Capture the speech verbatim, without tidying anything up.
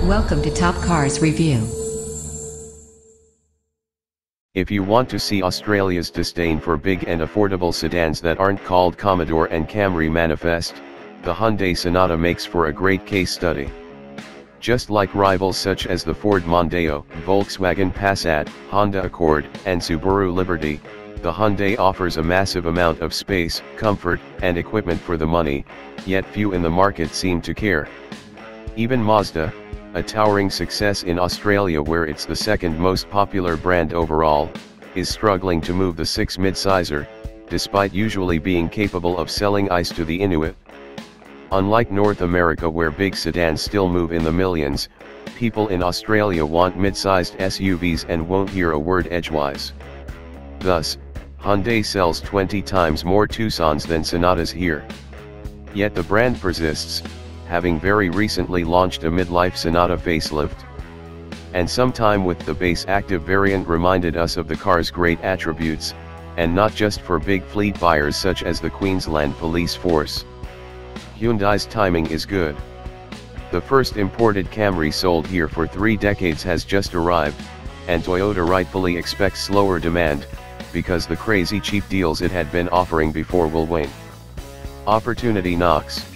Welcome to Top Cars Review. If you want to see Australia's disdain for big and affordable sedans that aren't called Commodore and Camry manifest, the Hyundai Sonata makes for a great case study. Just like rivals such as the Ford Mondeo, Volkswagen Passat, Honda Accord, and Subaru Liberty, the Hyundai offers a massive amount of space, comfort, and equipment for the money, yet few in the market seem to care. Even Mazda, a towering success in Australia where it's the second most popular brand overall, is struggling to move the six midsizer, despite usually being capable of selling ice to the Inuit. Unlike North America where big sedans still move in the millions, people in Australia want mid-sized S U Vs and won't hear a word edgewise. Thus, Hyundai sells twenty times more Tucsons than Sonatas here. Yet the brand persists, having very recently launched a midlife Sonata facelift. And sometime with the base active variant reminded us of the car's great attributes, and not just for big fleet buyers such as the Queensland Police Force. Hyundai's timing is good. The first imported Camry sold here for three decades has just arrived, and Toyota rightfully expects slower demand, because the crazy cheap deals it had been offering before will wane. Opportunity knocks.